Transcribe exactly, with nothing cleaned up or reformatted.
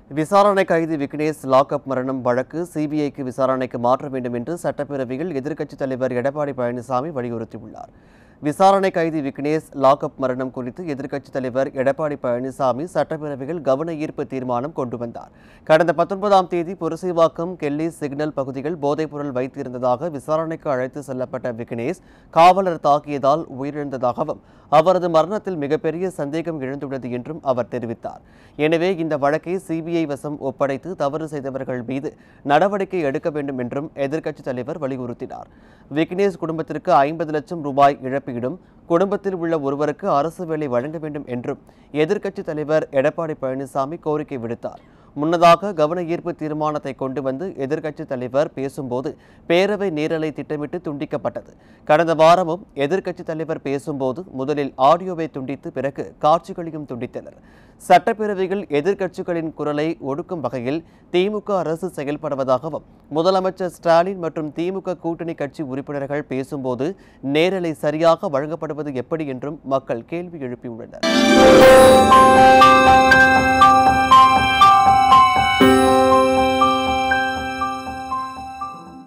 விசாரணை கைதி விக்னேஷ் லாக்அப் மரணம் வழக்கு சிபிஐக்கு விசாரணைக்கு மாற்ற வேண்டும் என்று சட்டப்பேரவையில் எதிர்க்கட்சித் தலைவர் எடப்பாடி பழனிசாமி வலியுறுத்தியுள்ளார். விசாரணை கைதி விக்னேஷ் லாக்அப் மரணம் குறித்து எதிர்க்கட்சித் தலைவர் எடப்பாடி பழனிசாமி சட்டப்பேரவையில் கவன ஈர்ப்பு தீர்மானம் கொண்டு வந்தார். கடந்த பத்தொன்பதாம் தேதி புரசைவாக்கம் கெல்லி சிக்னல் பகுதியில் போதைப்பொருள் வைத்திருந்ததாக விசாரணைக்கு அழைத்து செல்லப்பட்ட விக்னேஷ் காவலர் தாக்கியதால் உயிரிழந்ததாகவும் அவரது மரணத்தில் மிகப்பெரிய சந்தேகம் எழுந்துள்ளது என்றும் அவர் தெரிவித்தார். எனவே இந்த வழக்கை சிபிஐ வசம் ஒப்படைத்து தவறு செய்தவர்கள் மீது நடவடிக்கை எடுக்க வேண்டும் என்றும் எதிர்க்கட்சித் தலைவர் வலியுறுத்தினார். விக்னேஷ் குடும்பத்திற்கு ஐம்பது லட்சம் ரூபாய் இழப்பீடும் குடும்பத்தில் உள்ள ஒருவருக்கு அரசு வேலை வழங்க வேண்டும் என்றும் எதிர்க்கட்சித் தலைவர் எடப்பாடி பழனிசாமி கோரிக்கை விடுத்தார். முன்னதாக கவன ஈர்ப்பு தீர்மானத்தை கொண்டு வந்து எதிர்க்கட்சித் தலைவர் பேசும்போது பேரவை நேரலை திட்டமிட்டு துண்டிக்கப்பட்டது. கடந்த வாரமும் எதிர்க்கட்சித் தலைவர் பேசும்போது முதலில் ஆடியோவை துண்டித்து பிறகு காட்சிகளையும் துண்டித்தனர். சட்டப்பேரவையில் எதிர்க்கட்சிகளின் குரலை ஒடுக்கும் வகையில் திமுக அரசு செயல்படுவதாகவும் முதலமைச்சர் ஸ்டாலின் மற்றும் திமுக கூட்டணி கட்சி உறுப்பினர்கள் பேசும்போது நேரலை சரியாக வழங்கப்படுவது எப்படி என்றும் மக்கள் கேள்வி எழுப்பியுள்ளனர்.